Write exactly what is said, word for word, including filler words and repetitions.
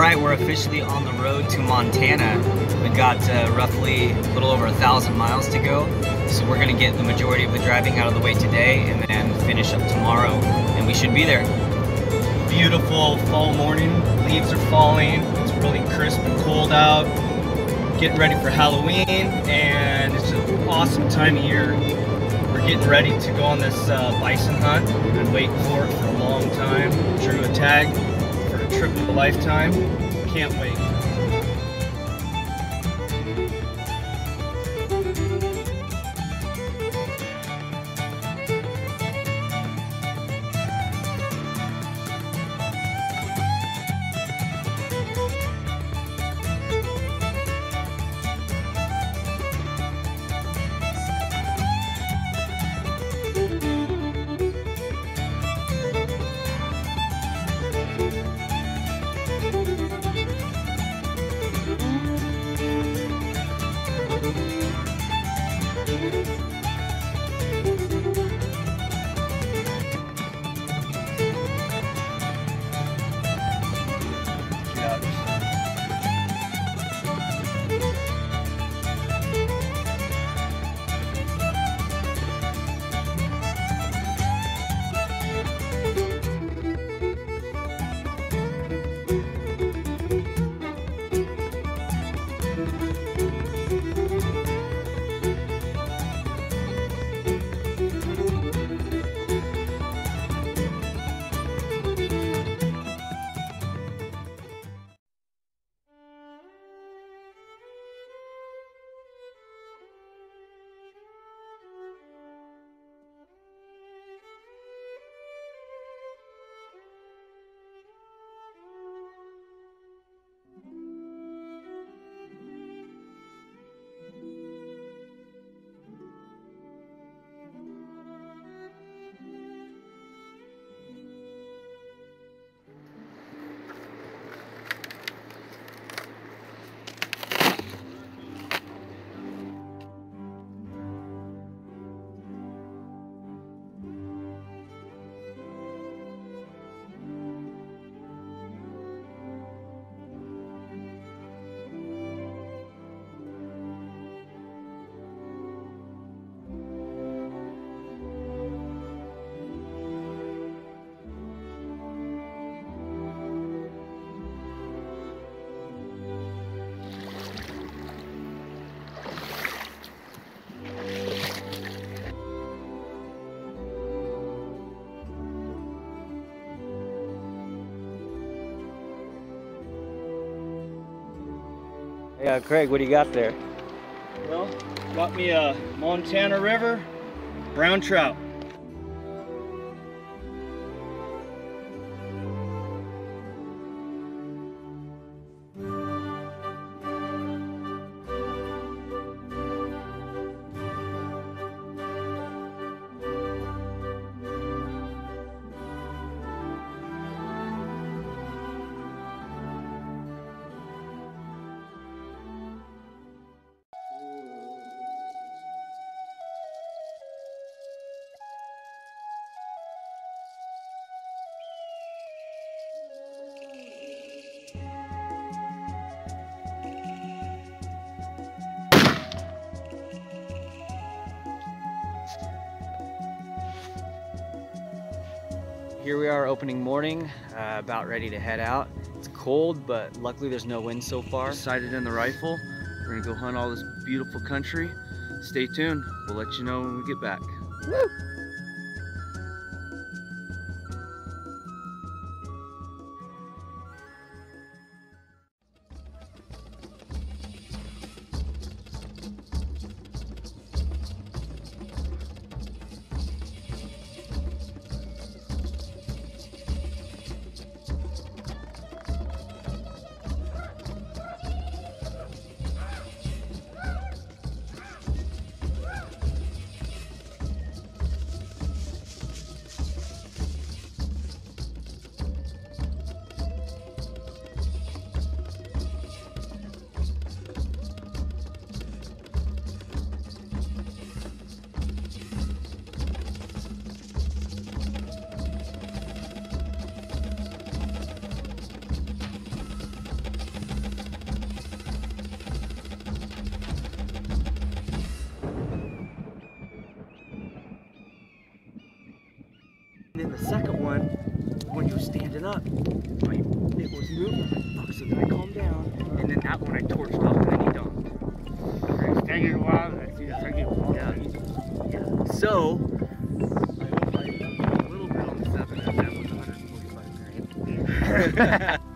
right, we're officially on the road to Montana. We've got uh, roughly a little over a thousand miles to go. So we're gonna get the majority of the driving out of the way today and then finish up tomorrow, and we should be there. Beautiful fall morning, leaves are falling, it's really crisp and cold out. Getting ready for Halloween, and it's an awesome time of year. We're getting ready to go on this uh, bison hunt. We've been waiting for it for a long time. Drew a tag for a trip of a lifetime. Can't wait. Yeah, Craig, what do you got there? Well, got me a Montana River brown trout. Here we are opening morning, uh, about ready to head out. It's cold, but luckily there's no wind so far. Sighted in the rifle. We're gonna go hunt all this beautiful country. Stay tuned. We'll let you know when we get back. Woo! up. Like, it was moving. I'm like, fuck, so then I calmed down. And then that one I torched off and then he dumped. It's taking a while. Yeah. Yeah. So, I hope I a little bit on the seven, and that was one hundred forty-five grams.